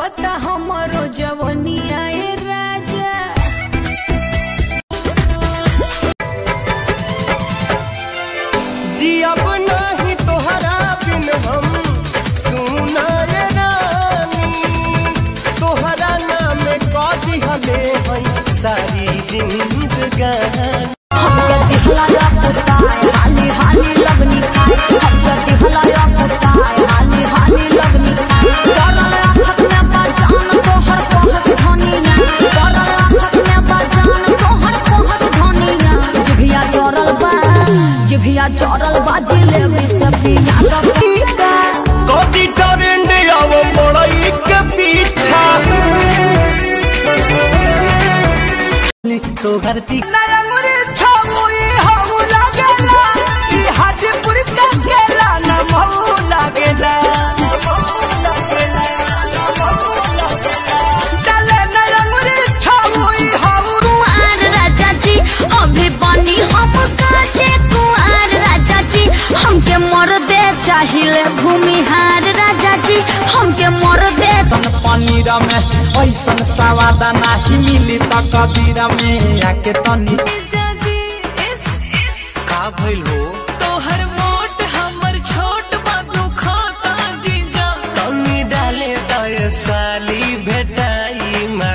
डूबता हमरो जवनिया ए राजा। जी अब नहीं तोहरा बिन हम सुना ये रानी, तोहरा नाम कदी हले हई सारी जिंदगानी। हमके दिखला पुताए हाली हाली लगनी खाए, हमके दिखला पुताए हाली हाली लगनी खाए। डरल आफत में बजान तोहर पहुंच धनिया, डरल आफत में बजान तोहर पहुंच धनिया। जिभिया चोरल बा जिलेबी से पिया कदी टरेंड अब मड़ई के पीछा तोहर दी नयंगुरी छमुई हम लागेला, ई हाजीपुर का केला न महू लागेला। चले नयंगुरी छमुई हम कुंवर राजा जी अभी बनी हम काचे कुंवर राजा जी। हमके मर्दे चाहिए भूमिहार राजा जी, हमके मर्दे पनीर में ऐसा स्वाद नहीं मिली त कबीर में आके तनी का भइल हो तोहर मोट हमर छोट बाबू खाता जीजा। तनी डाले दय साली भेटाई मा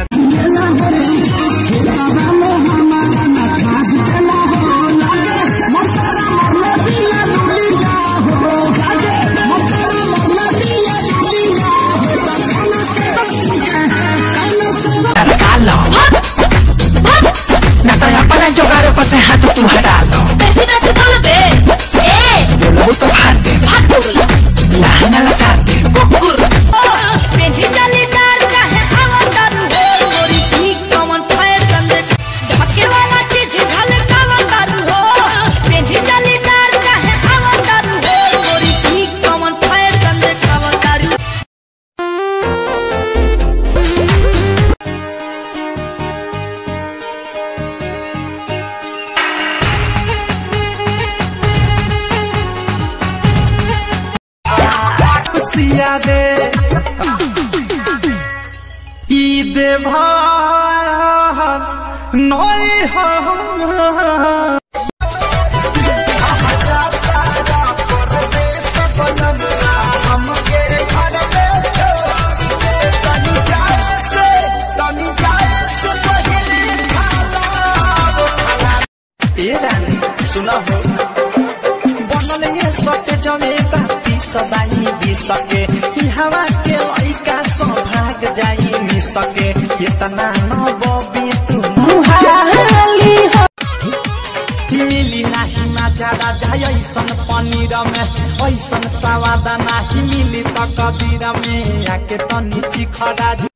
जोगाड़े पर से हाथ तू हटा दो। कैसे बोल दे बोलो तो भाग दे, लहंगा लसार दे। कुकुर पेंटी जालीदार काहे आवतर हो, मोरी ठीक कमन फायर गंदे ढके वाला चीज झलकावतर हो। पेंटी जालीदार काहे आवतर हो, मोरी ठीक कमन फायर गंदे खावतर। सिया दे ई देव नई रानी सुना हो बनल ये सत्य जमेता सदाई भी सके, हवा के लइका सौभाग जाई भी सके। इतना न बबी तू मिली नहीं मजा राजा ऐसन पनीर में ऐसन स्वाद नहीं मिली त कबीर में आके तनी चिखरा।